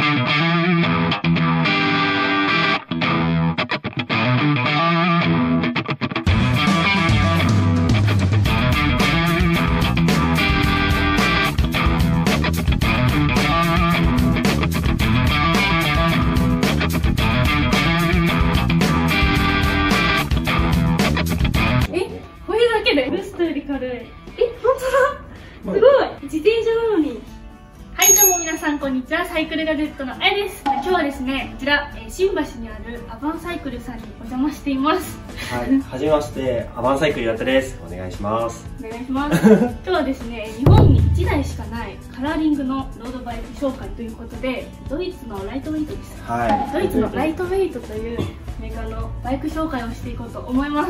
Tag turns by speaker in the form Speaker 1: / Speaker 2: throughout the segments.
Speaker 1: ベストより軽い。本当だ。すごい。自転車なのに。はい、どうも皆さんこんにちは。サイクルガジェットのあやです。今日はですね、こちら新橋にあるアバンサイクルさんにお邪魔しています。
Speaker 2: はい、はじめまして、アバンサイクルやったです。お願いします。
Speaker 1: お願いします。今日はですね、日本に1台しかないカラーリングのロードバイク紹介ということで、ドイツのライトウェイトです。
Speaker 2: はい。
Speaker 1: ドイツのライトウェイトというメーカーのバイク紹介をしていこうと思います。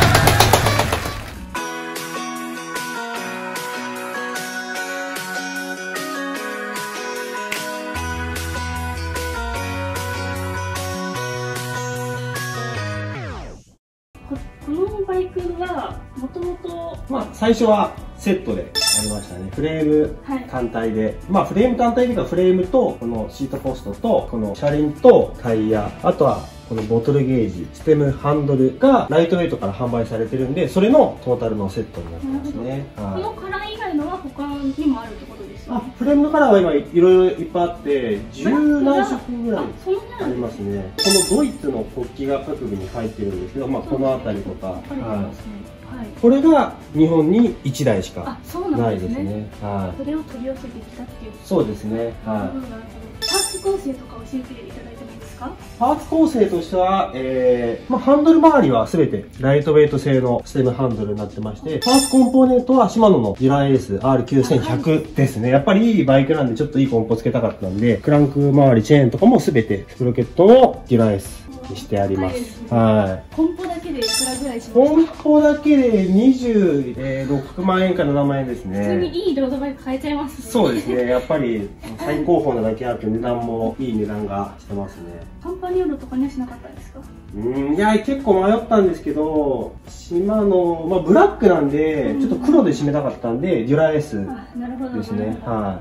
Speaker 1: このバイクはもともと
Speaker 2: 最初はセットでありましたね。フレーム単体で、フレーム単体というかフレームとこのシートポストとこの車輪とタイヤ、あとはこのボトルゲージ、ステム、ハンドルがライトウェイトから販売されてるんで、それのトータルのセットになってますね。
Speaker 1: このカラー以外のは他にもあるってことですよね。
Speaker 2: フレームのカラーは今いろいろいっぱいあって10何色ぐらいありますね。このドイツの国旗が各部に入ってるんですけど、この辺りとか、これが日本に1台しかないですね。
Speaker 1: それを取り寄せてきたっていう。
Speaker 2: そうですね。
Speaker 1: パーツ構成とか教えていただいてもいいですか？
Speaker 2: パーツ構成としては、ハンドル周りは全てライトウェイト製のステムハンドルになってまして、パーツコンポーネントはシマノのデュラエース R9100 ですね。やっぱりいいバイクなんでちょっといいコンポつけたかったんで、クランク周りチェーンとかも全てスプロケットのデュラエースにしてあります。はい。
Speaker 1: コンポだけでいくらぐらいしますか？
Speaker 2: コンポだけで26万円から7万円ですね。
Speaker 1: 普通にいいロードバイク買えちゃいますね。
Speaker 2: そうですね。やっぱり最高峰なだけあって値段もいい値段がしてますね。
Speaker 1: カンパニオールとかにはしなかったんですか？
Speaker 2: いや、結構迷ったんですけど、島の、ブラックなんで、ちょっと黒で締めたかったんで、デュラエースですね。はい。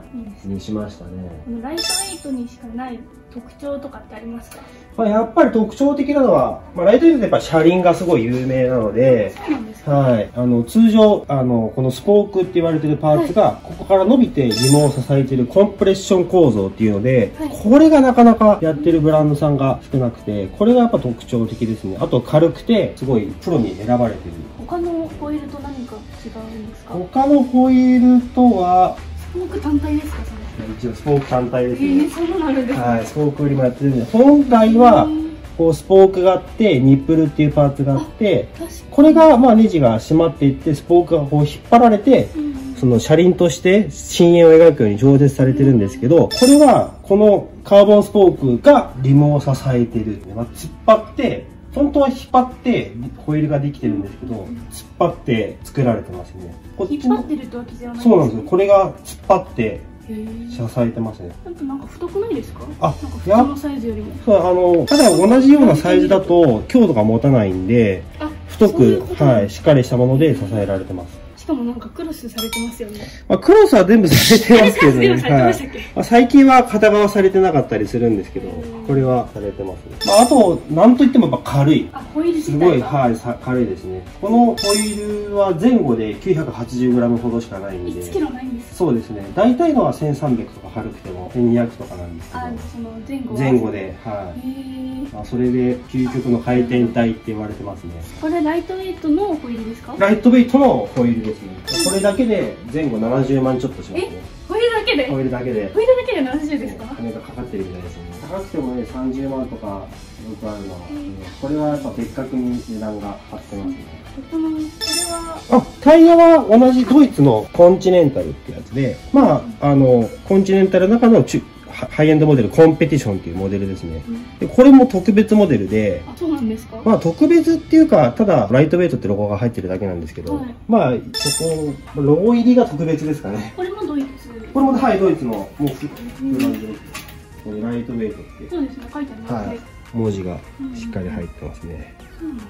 Speaker 2: にしましたね。
Speaker 1: ライトウェイトにしかない特徴とかってありますか？
Speaker 2: やっぱり特徴的なのは、ライトウェイトってやっぱ車輪がすごい有名なので、はい。通常、このスポークって言われてるパーツが、ここから伸びて紐を支えているコンプレッション構造っていうので、これがなかなかやってるブランドさんが少なくて、これがやっぱ特徴的ですね。あと軽くて、すごいプロに選ばれてる。
Speaker 1: 他のホイールと何か違うんですか？
Speaker 2: 他のホイールとは、
Speaker 1: スポーク単体ですか？
Speaker 2: 一応スポーク単体ですね。
Speaker 1: そうなんですね。
Speaker 2: はい、スポーク売りもやってるんで、本来は、こうスポークがあって、ニップルっていうパーツがあって、これがネジが締まっていって、スポークがこう引っ張られて、その車輪として深淵を描くように常設されてるんですけど、これはこのカーボンスポークがリムを支えてる。突っ張って、本当は引っ張ってホイールができてるんですけど、突っ張って作られてますね。
Speaker 1: 引っ張ってるってわけじゃないですか？
Speaker 2: そうなんですよ。これが突っ張って支えてますね。
Speaker 1: なんか太くないですか？普通のサイズよりも。
Speaker 2: そう、ただ同じようなサイズだと強度が持たないんで、太く、しっかりしたもので支えられてます。
Speaker 1: しかもなんかクロスされてますよね。
Speaker 2: クロスは全部されてますけどね。最近は片側されてなかったりするんですけど、これはされてますね。あと、なんといってもやっぱ軽い。すごい、軽いですね。このホイールは前後で 980g ほどしかないんで。
Speaker 1: 1キロないんですか？
Speaker 2: そうですね。大体のは1300とか軽くても1200とかなんですけど。
Speaker 1: その
Speaker 2: 前後で、それで究極の回転体って言われてますね。
Speaker 1: これライトウェイトのホイールですか？
Speaker 2: ライトウェイトのホイールですね。これだけで前後70万ちょっとしますね。
Speaker 1: ホイールだけで？
Speaker 2: ホイールだけで。
Speaker 1: ホイールだけで70ですか？
Speaker 2: 金がかかってるみたいですね。高くてもね、30万とかよくあるのは、これはやっぱ別格に値段が張ってますね。
Speaker 1: これは
Speaker 2: タイヤは同じドイツのコンチネンタルってやつで、コンチネンタルの中のハイエンドモデルコンペティションっていうモデルですね。でこれも特別モデルで、
Speaker 1: そうなんですか？
Speaker 2: 特別っていうか、ただライトウェイトってロゴが入ってるだけなんですけど、そこロゴ入りが特別ですかね。
Speaker 1: これもドイツ？
Speaker 2: これもドイツのブランドです。これライトウェイトって。
Speaker 1: そうですね、書いてありますね。
Speaker 2: 文字がしっかり入ってますね。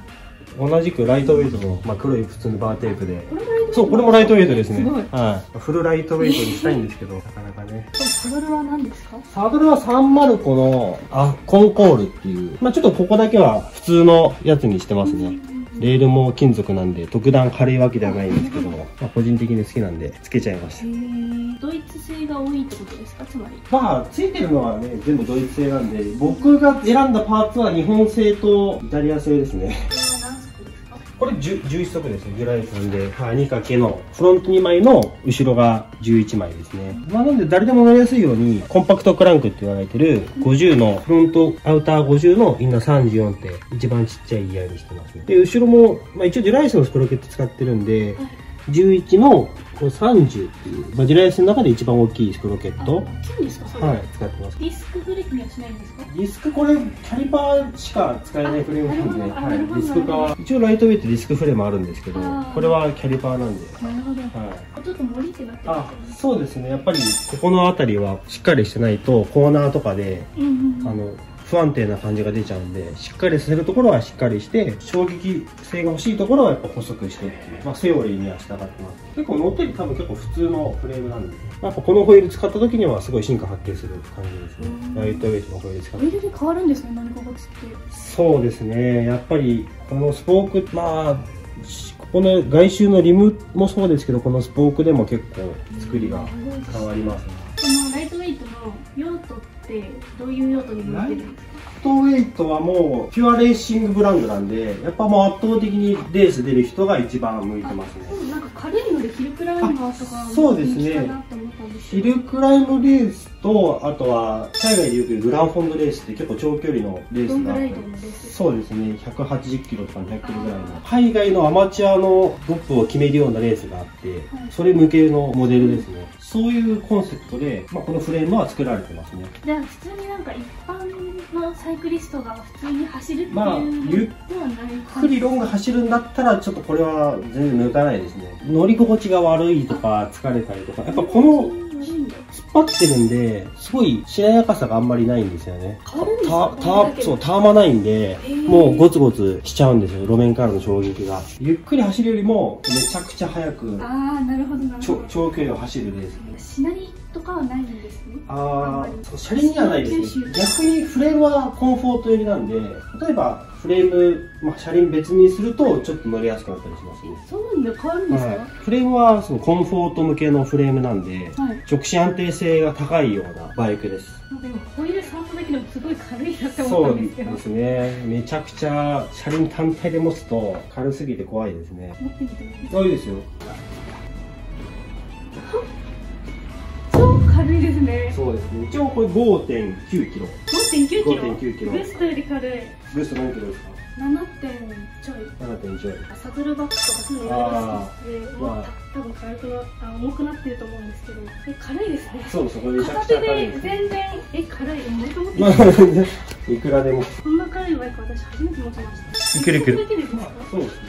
Speaker 2: 同じくライトウェイトの、まあ、黒い普通のバーテープで。
Speaker 1: これもライトウェイト？
Speaker 2: そう、これもライトウェイトですね。
Speaker 1: すごい。
Speaker 2: はい。フルライトウェイトにしたいんですけど、なかなかね。
Speaker 1: サドルは何ですか？
Speaker 2: サドルはサンマルコのコンコールっていう、まあちょっとここだけは普通のやつにしてますね。レールも金属なんで特段軽いわけではないんですけど、まあ、個人的に好きなんでつけちゃいました。
Speaker 1: ドイツ製が多いってことですか？つまり
Speaker 2: まあついてるのはね全部ドイツ製なんで、僕が選んだパーツは日本製とイタリア製ですね。これ11足ですね。デュライスなんで、2掛けのフロント2枚の後ろが11枚ですね。まあなんで誰でも乗りやすいようにコンパクトクランクって言われてる50のフロントアウター50のインナー34って一番ちっちゃいギアにしてますね。で後ろも、まあ、一応デュライスのスプロケット使ってるんで、11のこれ30っていう、まあ、デュライスの中で一番大きいスプロケット。
Speaker 1: 大きいんですか？それ。
Speaker 2: はい、使ってます。
Speaker 1: ディスクブレーキにはしないんですか？
Speaker 2: ディスクこれキャリパーしか使えないフレームなんで、はい、ディスク側一応ライトウェイトディスクフレームあるんですけど、これはキャリパーなんで。
Speaker 1: なるほど。
Speaker 2: はい。
Speaker 1: ちょっと盛りってなってますね。
Speaker 2: そうですね。やっぱりここの辺りはしっかりしてないとコーナーとかで、不安定な感じが出ちゃうんで、しっかりさせるところはしっかりして、衝撃性が欲しいところはやっぱ細くしてっていう、まあ、セオリーには従ってます。結構乗ってる多分結構普通のフレームなんで、やっぱこのホイール使った時にはすごい進化発揮する感じですね。ライトウェイトのホイール使って。
Speaker 1: ホイールで変わるんですね、乗り心地って。
Speaker 2: そうですね。やっぱりこのスポーク、まあここの外周のリムもそうですけど、このスポークでも結構作りが変わりますね。
Speaker 1: このライトウェイトの用途ってどういう用途に向いてるんですか？
Speaker 2: ライトウェイトはもうピュアレーシングブランドなんで、やっぱもう圧倒的にレース出る人が一番向いてますね。
Speaker 1: なんか軽いのでヒルクライマーとか
Speaker 2: そうですね。ヒルクライムレースと、あとは海外でよくグランフォンドレースって結構長距離のレースがあって、そうですね、180キロとか200キロぐらいの海外のアマチュアのトップを決めるようなレースがあって、それ向けのモデルですね。そういうコンセプトで、まあ、このフレームは作られてますね。
Speaker 1: じゃあ普通になんか一般のサイクリストが普通に走るっていうの
Speaker 2: まあ、ゆっくりロング走るんだったらちょっとこれは全然向かないですね。乗り心地が悪いとか疲れたりとか、やっぱこの突っ張ってるんで、すごいしなやかさがあんまりないんですよね。そう、たわまないんで、もうゴツゴツしちゃうんですよ、路面からの衝撃が。ゆっくり走るよりも、めちゃくちゃ速く、長距離を走るレース。
Speaker 1: しなりとかはないんですね。
Speaker 2: 車輪にはないですね。逆にフレームはコンフォート寄りなんで、例えばフレーム、まあ、車輪別にするとちょっと乗りやすくなったりしますね。
Speaker 1: そうなんだ、変わるんですか？
Speaker 2: フレームはそのコンフォート向けのフレームなんで、直進安定性が高いようなバイクです。
Speaker 1: でもホイール触っただけでもすごい軽いなって思ったんですけど。
Speaker 2: そうですね。めちゃくちゃ車輪単体で持つと軽すぎて怖いですね。
Speaker 1: 持ってみてもいいですか？
Speaker 2: いいですよ。
Speaker 1: 超軽いですね。
Speaker 2: そうですね。一応これ 5.9 キロ。
Speaker 1: 5.9キロ。
Speaker 2: 5.9キロ。
Speaker 1: ブーストより軽い。
Speaker 2: ブースト何キロですか
Speaker 1: ？7.ちょい。
Speaker 2: 7.1ちょい。
Speaker 1: サドルバッグとかそういうのいろいろ好きで、多分軽く重くなってると思うんですけど、軽いですね。
Speaker 2: そうです。これめちゃ
Speaker 1: 片手
Speaker 2: くちゃ軽い
Speaker 1: で全然軽い。もともと
Speaker 2: いくらでも。
Speaker 1: こんな軽いバイク私初めて持ちました。
Speaker 2: いけるいける。そうですね。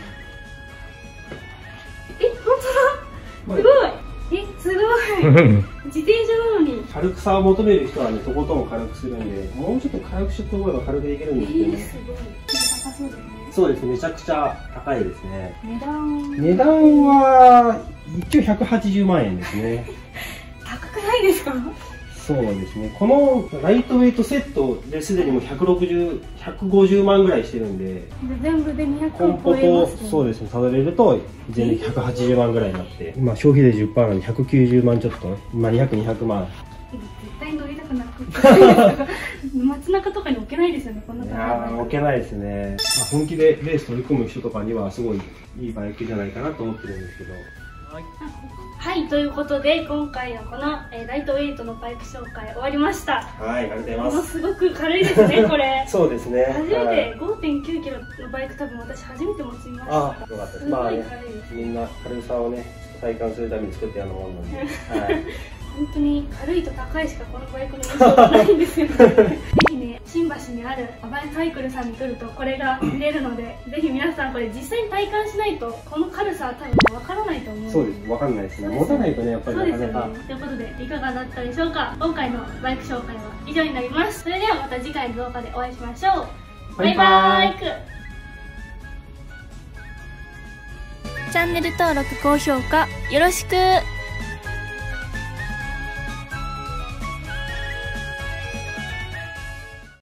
Speaker 1: 本当だ。すごい。すごい。自転車なのに
Speaker 2: 軽くさを求める人はね、とことん軽くするんで、もうちょっと軽くしようと思えば軽くできるんですけどね。
Speaker 1: すごい。高そうですね。
Speaker 2: そうですね、めちゃくちゃ高いですね。
Speaker 1: 値
Speaker 2: 段は一応180万円ですね。
Speaker 1: 高くないですか？
Speaker 2: そうですね。このライトウェイトセットですでにもう150万ぐらいしてるんで、
Speaker 1: 全部で200
Speaker 2: コンポとそうですね、たどれると全然180万ぐらいになって、今消費税 10% なんで190万ちょっと、まあ200、200万。
Speaker 1: 絶対乗りたくなくて街中とかに置けないですよね、こんな高い。
Speaker 2: 置けないですね。本気でレース取り組む人とかにはすごいいいバイクじゃないかなと思ってるんですけど。
Speaker 1: はい、ということで今回のこのライトウェイトのバイク紹介終わりました。
Speaker 2: はい、ありがとうございます。
Speaker 1: ものすごく軽いですね、これ。
Speaker 2: そうですね。
Speaker 1: 初めて 5.9 キロのバイク、多分私初めて持ちました。
Speaker 2: よかったです。まあね、みんな軽さをね、体感するために作ってやるもんなんで。はい。
Speaker 1: 本当に軽いと高いしかこのバイクの印象がないんですよね。ぜひね、新橋にあるアバイサイクルさんに来るとこれが見れるので、ぜひ皆さんこれ実際に体感しないとこの軽さは多分わからないと思う。
Speaker 2: そうです、わかんないですね。持たないとね、やっぱりなかなか。そうですよね。
Speaker 1: ということでいかがだったでしょうか。今回のバイク紹介は以上になります。それではまた次回の動画でお会いしましょう。バイバイク。 チャンネル登録、高評価よろしく。